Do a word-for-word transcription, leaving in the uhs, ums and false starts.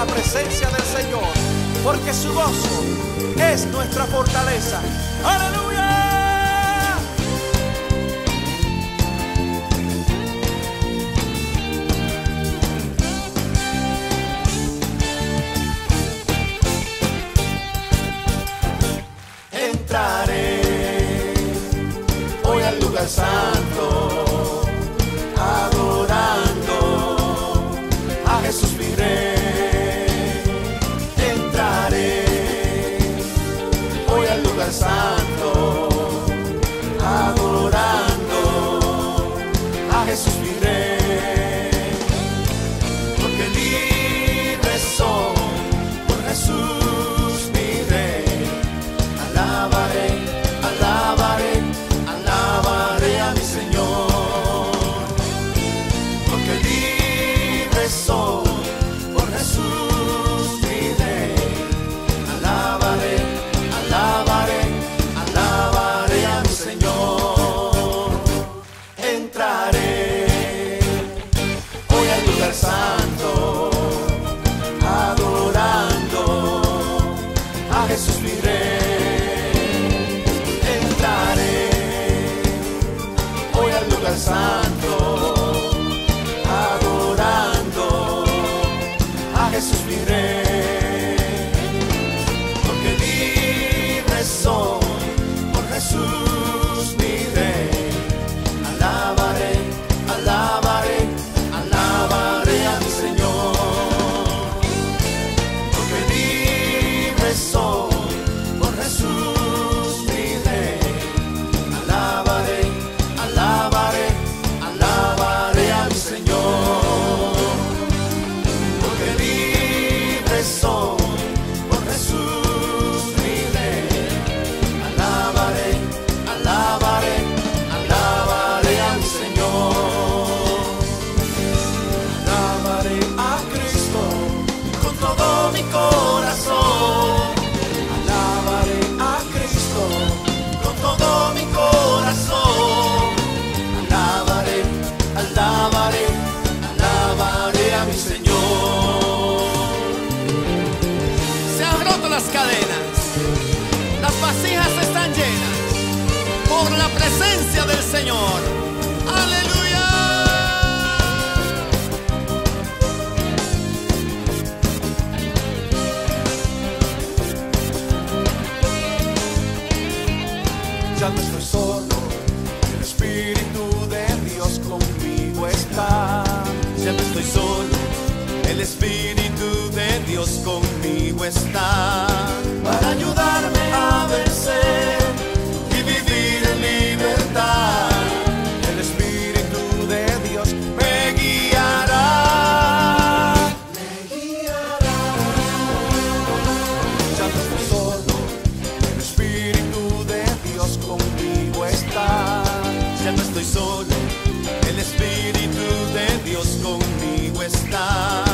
la presencia del Señor, porque su gozo es nuestra fortaleza. ¡Aleluya! Entraré hoy al lugar santo, adorando a Jesús mi Rey. Entraré hoy al lugar santo, adorando a Jesús mi Rey. Porque libre soy por Jesús mi Rey. Alabaré, alabaré, alabaré a mi Señor, porque libre soy por Jesús mi Rey. Alabaré, alabaré, alabaré a mi Señor. Entraré hoy al lugar santo, adorando a Jesús mi Rey. Santo, adorando a Jesús mi Rey, porque libre soy por Jesús mi Rey. Alabaré, alabaré, alabaré a mi Señor, porque libre soy por Jesús mi Rey. Alabaré, alabaré, alabaré a mi Señor, porque libre soy por Jesús mi Rey. Alabaré, alabaré, alabaré a mi Señor. Alabaré a Cristo con todo mi corazón. Alabaré a Cristo con todo mi corazón. Alabaré, alabaré, alabaré a mi Señor. Se han roto las cadenas, las vasijas están llenas por la presencia del Señor. ¡Aleluya! Ya no estoy solo, el Espíritu de Dios conmigo está. Ya no estoy solo, el Espíritu de Dios conmigo está, para ayudarme a vencer y vivir en libertad. El Espíritu de Dios me guiará, me guiará. Ya no estoy solo, el Espíritu de Dios conmigo está. Ya no estoy solo, el Espíritu de Dios conmigo está.